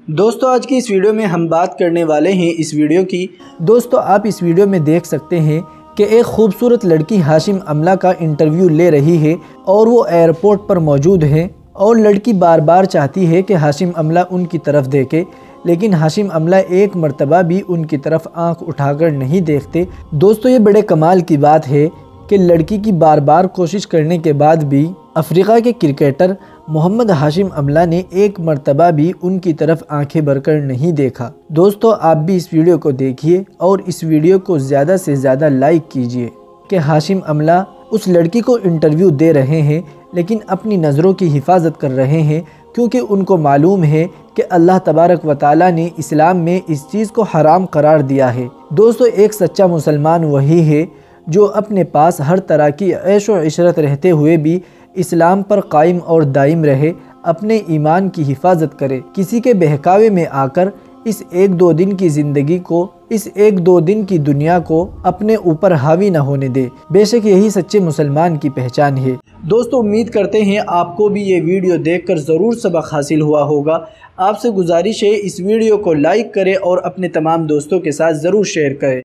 دوستو آج کی اس ویڈیو میں ہم بات کرنے والے ہیں اس ویڈیو کی۔ دوستو آپ اس ویڈیو میں دیکھ سکتے ہیں کہ ایک خوبصورت لڑکی ہاشم املہ کا انٹرویو لے رہی ہے اور وہ ایئرپورٹ پر موجود ہے اور لڑکی بار بار چاہتی ہے کہ ہاشم املہ ان کی طرف دیکھے، لیکن ہاشم املہ ایک مرتبہ بھی ان کی طرف آنکھ اٹھا کر نہیں دیکھتے۔ دوستو یہ بڑے کمال کی بات ہے کہ لڑکی کی بار بار کوشش کرنے کے بعد بھی افریقہ کے کرکٹر محمد ہاشم املہ نے ایک مرتبہ بھی ان کی طرف آنکھیں بھر کر نہیں دیکھا۔ دوستو آپ بھی اس ویڈیو کو دیکھیے اور اس ویڈیو کو زیادہ سے زیادہ لائک کیجیے کہ ہاشم املہ اس لڑکی کو انٹرویو دے رہے ہیں لیکن اپنی نظروں کی حفاظت کر رہے ہیں، کیونکہ ان کو معلوم ہے کہ اللہ تبارک و تعالیٰ نے اسلام میں اس چیز کو حرام قرار دیا ہے۔ دوستو ایک سچا مسلمان وہی ہے جو اپنے پاس ہر طرح کی عیش و عشرت رہتے ہوئے بھی اسلام پر قائم اور دائم رہے، اپنے ایمان کی حفاظت کرے، کسی کے بہکاوے میں آ کر اس ایک دو دن کی زندگی کو، اس ایک دو دن کی دنیا کو اپنے اوپر حاوی نہ ہونے دے۔ بے شک یہی سچے مسلمان کی پہچان ہے۔ دوستو امید کرتے ہیں آپ کو بھی یہ ویڈیو دیکھ کر ضرور سبق حاصل ہوا ہوگا۔ آپ سے گزارش ہے اس ویڈیو کو لائک کریں اور اپنے تمام دوستوں کے ساتھ ضرور شیئر کریں۔